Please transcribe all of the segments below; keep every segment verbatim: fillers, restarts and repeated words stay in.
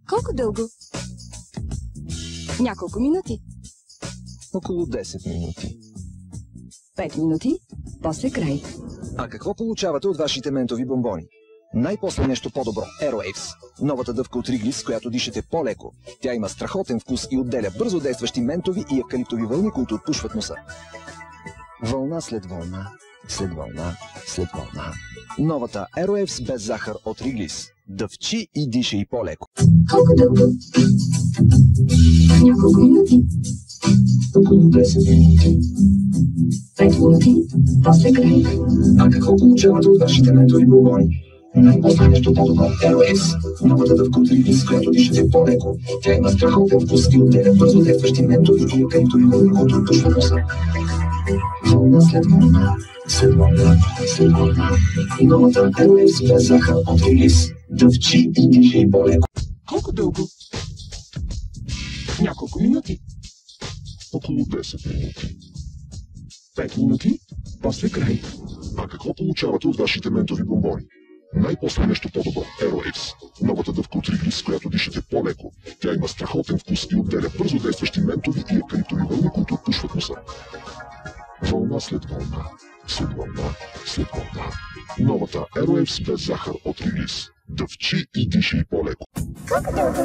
Колко дълго? Няколко минути. Около десет минути. Пет минути, после край. А какво получавате от вашите ментови бомбони? Най-после нещо по-добро – Aerowaves. Новата дъвка от Wrigley's, с която дишате по-леко. Тя има страхотен вкус и отделя бързо действащи ментови и евкалиптови вълни, които отпушват носа. Вълна след вълна, след вълна, след вълна. Новата Aerowaves без захар от Wrigley's. Дъвчи и дишай по-леко. Колко дълго? Няколко минути. Около десет минути. Пет минути, после край. А какво получавате от вашите ментови бомбони? Най-после нещо по-добро – Aerowaves. Новата дъвка от Wrigley's, с която дишате по-леко. Тя има страхотен вкус и отделя бързо действащи ментови и евкалиптови вълни, които отпушват носа. Вълна след вълна, след вълна, след вълна. Новата Aerowaves без захар от Wrigley's. Дъвчи и дишай по-леко. Колко дълго? Няколко минути. Около десет минути. Пет минути, после край. А какво получавате от вашите ментови бомбони? Най-после нещо по-добро – Aerowaves. Новата дъвка от Wrigley's, с която дишате по-леко. Тя има страхотен вкус и отделя бързо действащи ментови и евкалиптови вълни, които отпушват носа. Вълна след вълна, след вълна, след вълна. Новата Aerowaves без захар от Wrigley's. Дъвчи и дишай по-леко. Колко дълго?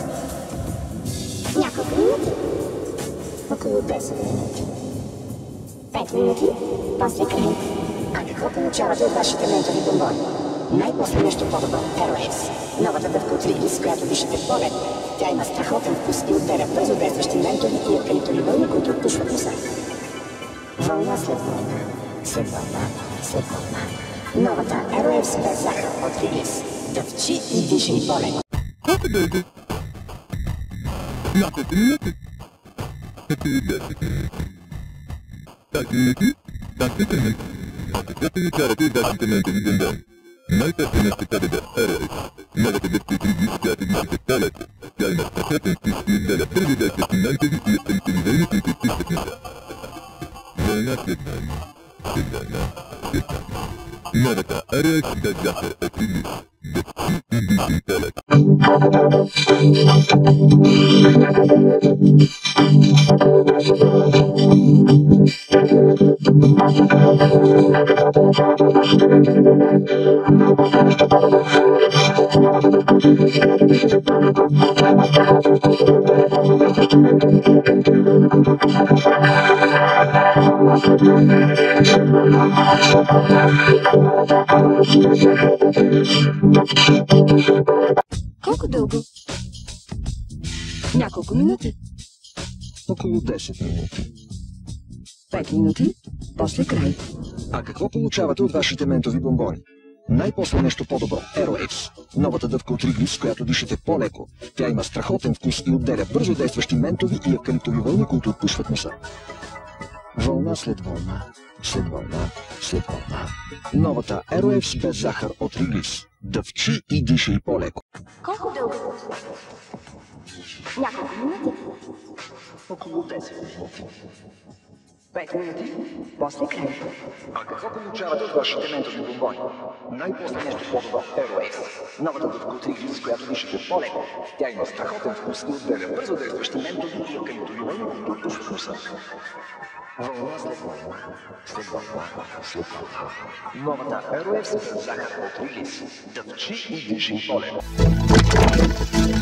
Няколко минути. Около десет минути. Пет минути, после край. А какво получавате от вашите ментови бомбони? Най-после нещо по-добро – Aerowaves. Новата дъвка от Wrigley's, с която дишате по-леко. Тя има страхотен вкус и отделя бързо действащи ментови и евкалиптови вълни, които отпушват носа. Вълна след вълна, след вълна, след вълна. Новата Aerowaves без захар от Wrigley's. Дъвчи и дишай по-леко. Колко дълго? Няколко минути. Около десет минути. Пет минути, после край. А какво получавате от вашите ментови бомбони? Най-после нещо по-добро – Aerowaves. Новата дъвка от Wrigley's, с която дишате по-леко. Тя има страхотен вкус и отделя бързо действащи ментови и евкалиптови вълни, които отпушват носа. Вълна след вълна, след вълна, след вълна. Новата Aerowaves без захар от Wrigley's. Дъвчи и дишай по-леко. Колко дълго? Няколко минути. Около десет минути. Пет минути, после край. А какво получавате от вашите ментови бомбони? Най-после нещо по-добро – Aerowaves. Новата дъвка от Wrigley's, с която дишате по-леко. Тя има страхотен вкус и отделя бързо действащи ментови и евкалиптови вълни, които отпушват носа. Вълна след вълна, след вълна, след вълна. Новата Aerowaves без захар от Wrigley's. Дъвчи и дишай по-леко. Колко дълго? Няколко минути. Около десет минути. Пет минути, после край. А какво получавате от вашите ментови бомбони? Най-после нещо по-добро – Aerowaves. Новата дъвка от Wrigley's, с която дишате по-леко. Тя има страхотен вкус и отделя бързо действащи ментови и евкалиптови вълни, които отпушват носа. Вълна след вълна, след вълна, след вълна. Новата Aerowaves без захар от Wrigley's. Дъвчи и дишай по-леко.